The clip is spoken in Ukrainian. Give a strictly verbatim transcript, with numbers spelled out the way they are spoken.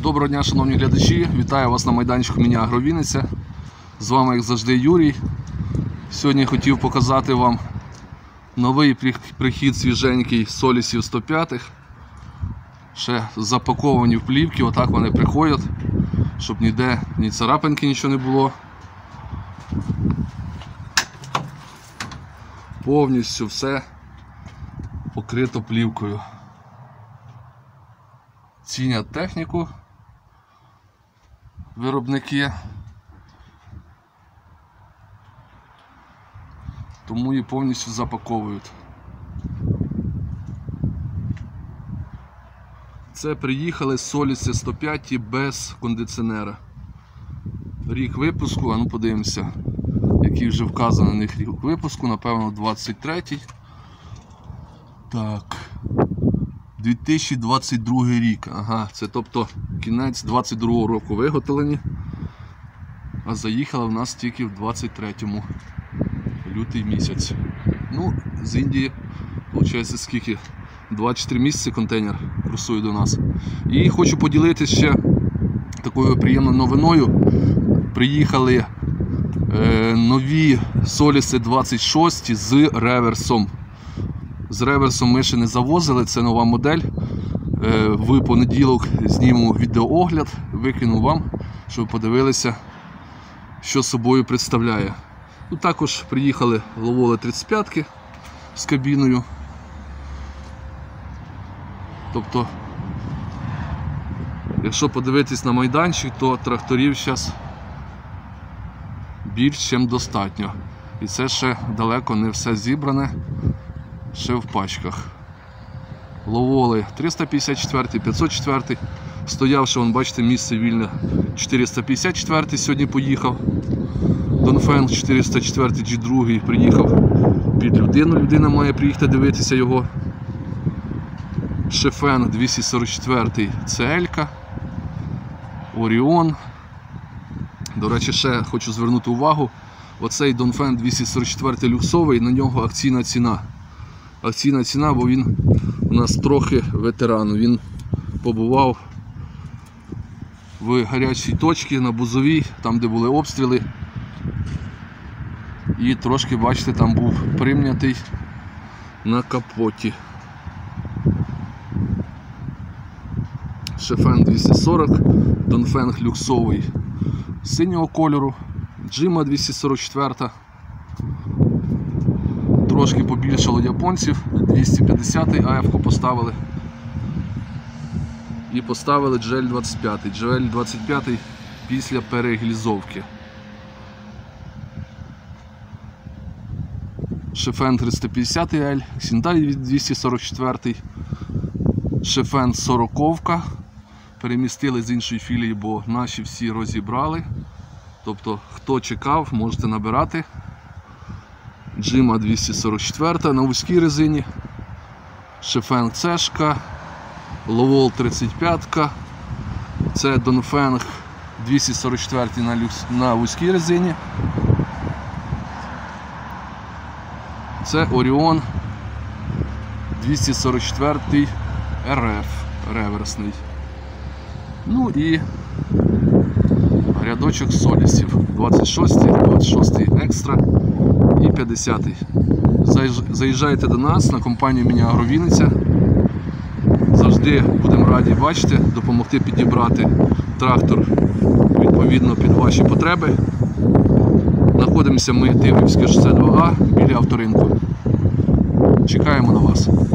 Доброго дня, шановні глядачі, вітаю вас на майданчику Міні-Агро-Вінниця. З вами, як завжди, Юрій. Сьогодні хотів показати вам новий прихід свіженький солісів сто п'ять. Ще запаковані в плівки, отак вони приходять, щоб ніде ні царапинки, нічого не було. Повністю все покрито плівкою. Цінять техніку виробники, тому її повністю запаковують. Це приїхали соліси сто п'ять без кондиціонера. Рік випуску, а ну подивимося, який вже вказано на них рік випуску, напевно двадцять третій. Так, дві тисячі двадцять другий рік, ага, це тобто кінець двадцять другого року виготовлені, а заїхала в нас тільки в двадцять третьому, лютий місяць. Ну, з Індії, виходить, скільки? двадцять чотири місяці контейнер курсує до нас. І хочу поділитися ще такою приємною новиною. Приїхали е, нові соліси двадцять шість з реверсом. З реверсом ми ще не завозили, це нова модель. Е, в понеділок зніму відеоогляд, викину вам, щоб подивилися, що собою представляє. Тут також приїхали ловоли тридцять п'ятки з кабіною. Тобто, якщо подивитись на майданчик, то тракторів зараз більш ніж достатньо. І це ще далеко не все зібране, ще в пачках. Ловоли триста п'ятдесят чотири, п'ятсот чотири, стоявши, вон, бачите, місце вільне, чотириста п'ятдесят чотири сьогодні поїхав. Донфенг чотириста чотири джі два приїхав під людину, людина має приїхати дивитися його. Шефен двісті сорок чотири це Елька, Оріон. До речі, ще хочу звернути увагу, оцей Донфен двісті сорок чотири люксовий, на нього акційна ціна. Акційна ціна, бо він у нас трохи ветеран, він побував в гарячій точці на Бузовій, там де були обстріли. І трошки, бачите, там був прим'ятий на капоті. Шефен двісті сорок, Донфенг люксовий синього кольору, Джима двісті сорок чотири, трошки побільшало японців, двісті п'ятдесят АФ-ку поставили. І поставили джі ел двадцять п'ять, джі ел двадцять п'ять після переглізовки. Шефен триста п'ятдесят ель, Сіндай двісті сорок чотири, Шефен сороковка. Перемістили з іншої філії, бо наші всі розібрали. Тобто, хто чекав, можете набирати. Джима двісті сорок чотири на вузькій резині. Шефен Цешка. Ловол тридцять п'ять. Це Донфенг двісті сорок чотири на, люкс... на вузькій резині. Це Оріон двісті сорок чотири ар еф реверсний. Ну і рядочок солісів двадцять шість, двадцять шість екстра і п'ятдесят. Заїжджайте до нас на компанію Міні-Агро-Вінниця. Завжди будемо раді бачити, допомогти підібрати трактор відповідно під ваші потреби. Знаходимося ми Тиврівське шосе два А біля авторинку. Чекаємо на вас.